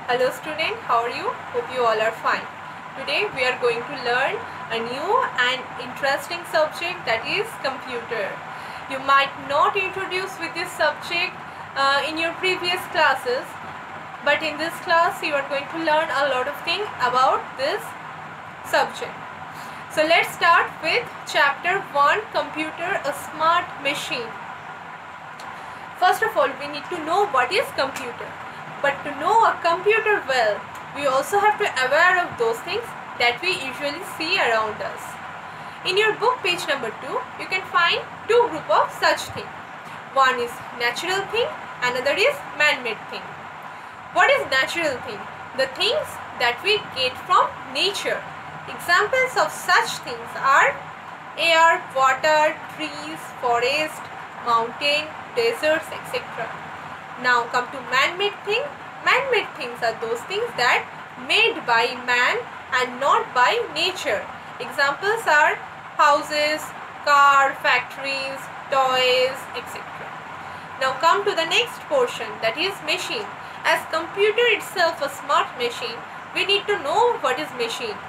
Hello student, how are you? Hope you all are fine. Today we are going to learn a new and interesting subject, that is computer. You might not introduce with this subject in your previous classes, but in this class you are going to learn a lot of things about this subject. So let's start with chapter 1, computer, a smart machine. First of all, we need to know what is computer. But to know a computer well, we also have to be aware of those things that we usually see around us. In your book, page number 2, you can find two groups of such things. One is natural thing, another is man-made thing. What is natural thing? The things that we get from nature. Examples of such things are air, water, trees, forest, mountain, deserts, etc. Now come to man-made thing. Man-made things are those things that made by man and not by nature. Examples are houses, car, factories, toys, etc. Now come to the next portion, that is machine. As computer itself a smart machine, we need to know what is machine.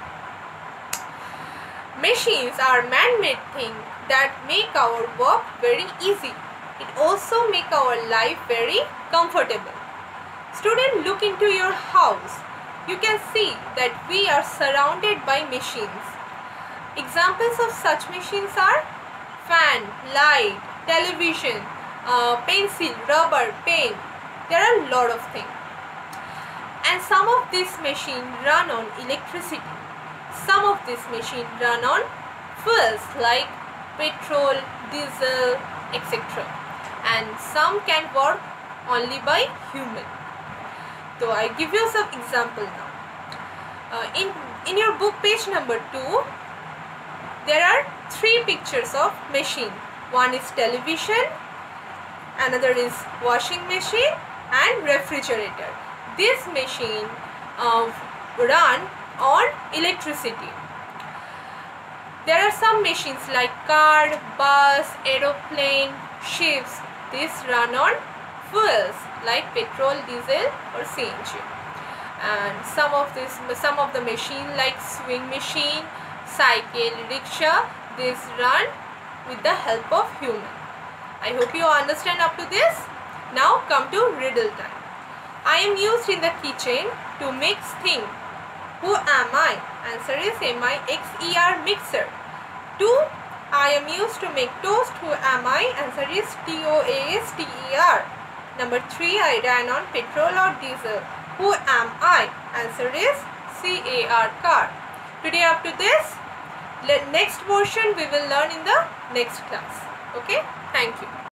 Machines are man-made things that make our work very easy. It also make our life very comfortable. Student, look into your house. You can see that we are surrounded by machines. Examples of such machines are fan, light, television, pencil, rubber, pen. There are a lot of things. And some of these machines run on electricity. Some of these machines run on fuels like petrol, diesel, etc. And some can work only by human. So I give you some example now. In your book, page number 2, there are 3 pictures of machine. One is television, another is washing machine and refrigerator. This machine run on electricity. There are some machines like car, bus, aeroplane, ships. These run on fuels like petrol, diesel or CNG. And some of the machine like sewing machine, cycle, rickshaw, these run with the help of human. I hope you understand up to this. Now come to riddle time. I am used in the kitchen to mix things. Who am I? Answer is M-I-X-E-R, mixer. 2. I am used to make toast. Who am I? Answer is T-O-A-S-T-E-R. Number 3. I ran on petrol or diesel. Who am I? Answer is C-A-R, car. Today up to this. Next portion we will learn in the next class. Okay? Thank you.